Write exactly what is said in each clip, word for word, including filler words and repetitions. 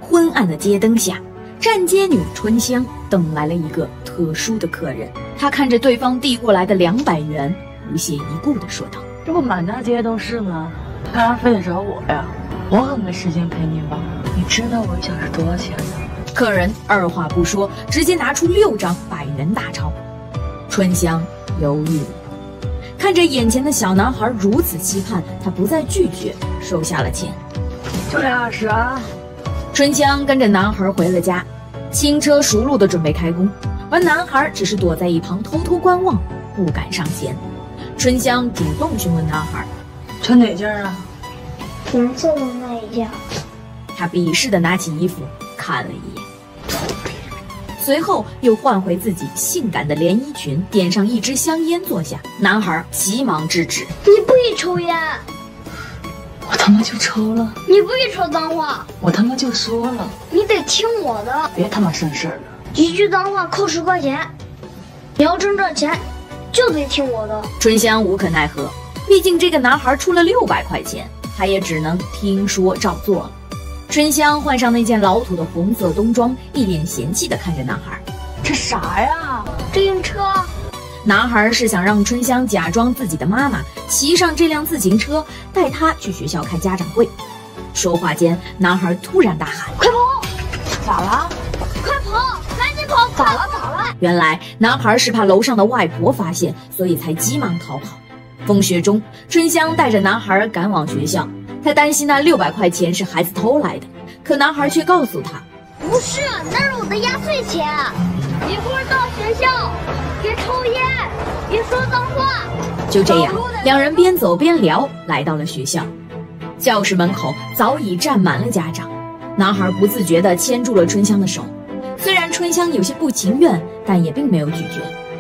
昏暗的街灯下，站街女春香等来了一个特殊的客人。她看着对方递过来的两百元，不屑一顾地说道：“ 这不满大街都是吗？干啥非得找我呀？我可没时间陪你吧？你知道我一小时多少钱吗？” 客人二话不说，直接拿出六张百元大钞。春香犹豫了，看着眼前的小男孩如此期盼，她不再拒绝，收下了钱。 就俩小时啊！ 春香跟着男孩回了家，轻车熟路的准备开工，而男孩只是躲在一旁偷偷观望，不敢上前。春香主动询问男孩：“ 穿哪件啊？”“ 蓝色的那一件。” 他鄙视的拿起衣服看了一眼，随后又换回自己性感的连衣裙，点上一支香烟坐下。男孩急忙制止：“ 你不许抽烟！”“ 我他妈就抽了！”“ 你不许说脏话！”“ 我他妈就说了！”“ 你得听我的！”“ 别他妈生事了！”“ 一句脏话扣十块钱，你要挣这钱就得听我的。” 春香无可奈何，毕竟这个男孩出了六百块钱，她也只能听说照做了。春香换上那件老土的红色冬装，一脸嫌弃地看着男孩：“ 这啥呀？ 这辆车。” 男孩是想让春香假装自己的妈妈，骑上这辆自行车，带她去学校开家长会。说话间，男孩突然大喊：“ 快跑！”“ 咋了？”“ 快跑！赶紧跑！”“ 咋了？咋了？” 原来男孩是怕楼上的外婆发现，所以才急忙逃跑。风雪中，春香带着男孩赶往学校。他担心那六百块钱是孩子偷来的，可男孩却告诉他：“ 不是，那是我的压岁钱。一会儿到学校，别抽烟，别说脏话。” 就这样，两人边走边聊，来到了学校。教室门口早已站满了家长，男孩不自觉地牵住了春香的手。虽然春香有些不情愿，但也并没有拒绝。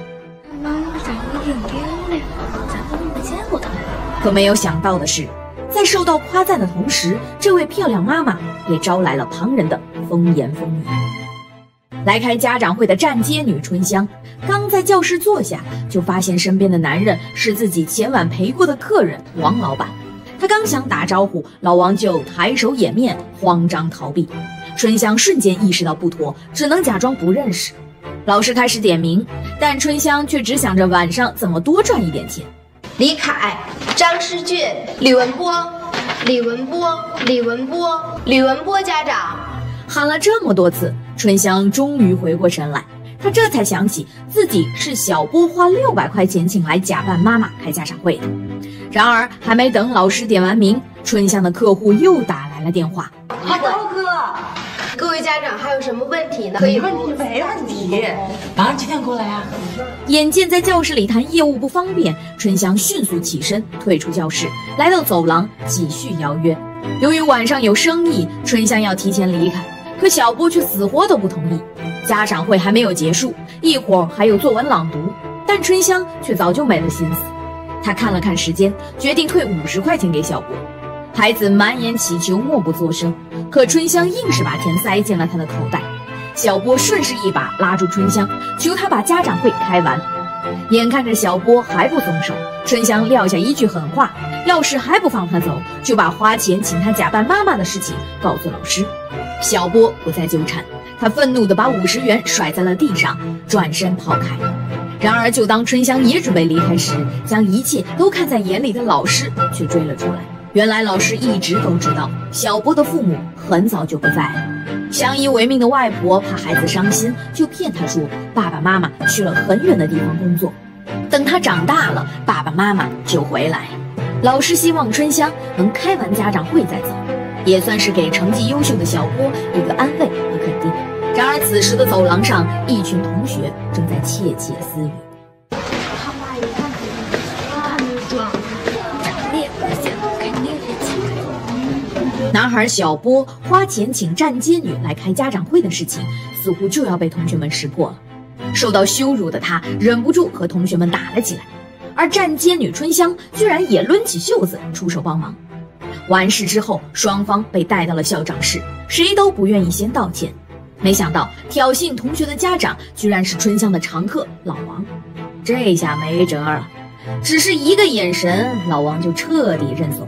“妈妈长得挺漂亮，咱们都没见过她。” 可没有想到的是，在受到夸赞的同时，这位漂亮妈妈也招来了旁人的风言风语。来开家长会的站街女春香，刚在教室坐下，就发现身边的男人是自己前晚陪过的客人王老板。她刚想打招呼，老王就抬手掩面，慌张逃避。春香瞬间意识到不妥，只能假装不认识。老师开始点名，但春香却只想着晚上怎么多赚一点钱。 李凯、张诗俊、李文波、李文波、李文波、李文波家长。 喊了这么多次，春香终于回过神来，她这才想起自己是小波花六百块钱请来假扮妈妈开家长会的。然而还没等老师点完名，春香的客户又打来了电话。 哈喽哥， 各位家长还有什么问题呢？可以问题没问题。晚上几点过来呀？ 眼见在教室里谈业务不方便，春香迅速起身退出教室，来到走廊继续邀约。由于晚上有生意，春香要提前离开，可小波却死活都不同意。家长会还没有结束，一会儿还有作文朗读，但春香却早就没了心思。她看了看时间，决定退五十块钱给小波。孩子满眼乞求，默不作声，可春香硬是把钱塞进了他的口袋。小波顺势一把拉住春香，求他把家长会开完。眼看着小波还不松手，春香撂下一句狠话，要是还不放他走，就把花钱请他假扮妈妈的事情告诉老师。小波不再纠缠，他愤怒地把五十元甩在了地上，转身跑开。然而就当春香也准备离开时，将一切都看在眼里的老师却追了出来。原来老师一直都知道小波的父母很早就不在了，相依为命的外婆怕孩子伤心，就骗他说爸爸妈妈去了很远的地方工作，等他长大了爸爸妈妈就回来。老师希望春香能开完家长会再走，也算是给成绩优秀的小波一个安慰和肯定。然而此时的走廊上，一群同学正在窃窃私语。 他妈一看他没装，长脸不行，肯定是欺负。 男孩小波花钱请站街女来开家长会的事情，似乎就要被同学们识破了。受到羞辱的他忍不住和同学们打了起来，而站街女春香居然也抡起袖子出手帮忙。完事之后，双方被带到了校长室，谁都不愿意先道歉。没想到挑衅同学的家长居然是春香的常客老王，这下没辙了。只是一个眼神，老王就彻底认怂。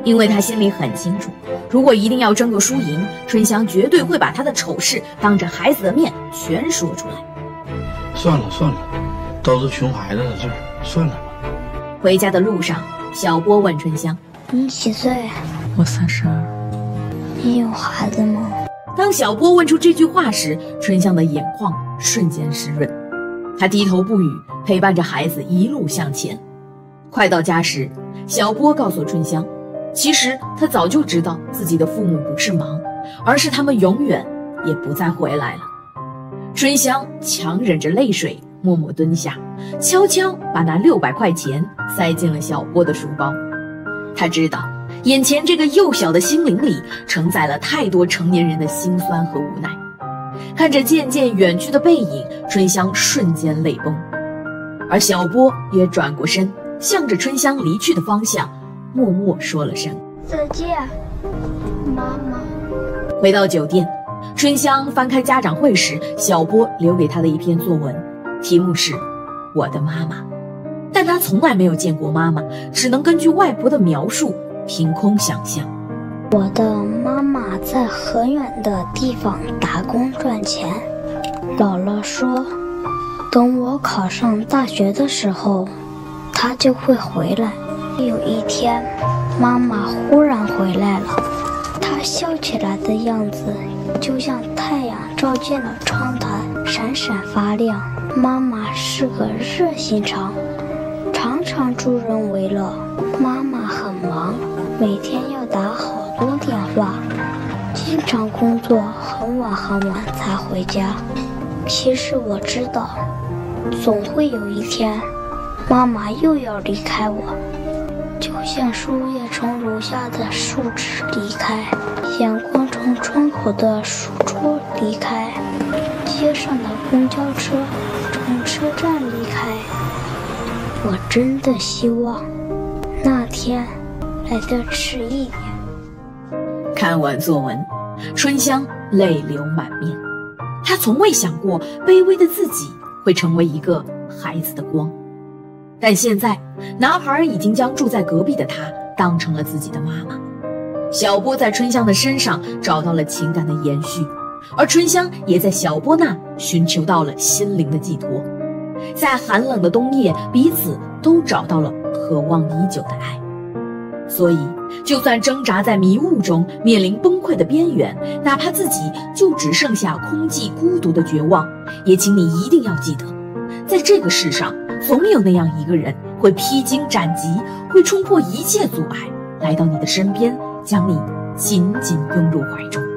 因为他心里很清楚，如果一定要争个输赢，春香绝对会把他的丑事当着孩子的面全说出来。 算了算了，都是穷孩子的事儿，算了吧。 回家的路上，小波问春香：“ 你几岁？ 我三十二。 你有孩子吗？” 当小波问出这句话时，春香的眼眶瞬间湿润。她低头不语，陪伴着孩子一路向前。快到家时，小波告诉春香，其实他早就知道自己的父母不是忙，而是他们永远也不再回来了。春香强忍着泪水，默默蹲下，悄悄把那六百块钱塞进了小波的书包。他知道，眼前这个幼小的心灵里承载了太多成年人的辛酸和无奈。看着渐渐远去的背影，春香瞬间泪崩，而小波也转过身，向着春香离去的方向默默说了声再见，妈妈。 回到酒店，春香翻开家长会时小波留给她的一篇作文，题目是我的妈妈。但她从来没有见过妈妈，只能根据外婆的描述凭空想象。 我的妈妈在很远的地方打工赚钱。姥姥说，等我考上大学的时候，她就会回来。有一天，妈妈忽然回来了，她笑起来的样子就像太阳照进了窗台，闪闪发亮。妈妈是个热心肠，常常助人为乐。妈妈很忙，每天要打好多电话，经常工作很晚很晚才回家。其实我知道，总会有一天，妈妈又要离开我，就像树叶从楼下的树枝离开，阳光从窗口的书桌离开，街上的公交车从车站离开。我真的希望那天来得迟一点。 看完作文，春香泪流满面。她从未想过卑微的自己会成为一个孩子的光，但现在男孩已经将住在隔壁的她当成了自己的妈妈。小波在春香的身上找到了情感的延续，而春香也在小波那寻求到了心灵的寄托。在寒冷的冬夜，彼此都找到了渴望已久的爱。所以就算挣扎在迷雾中，面临崩溃的边缘，哪怕自己就只剩下空寂孤独的绝望，也请你一定要记得，在这个世上总有那样一个人会披荆斩棘，会冲破一切阻碍，来到你的身边，将你紧紧拥入怀中。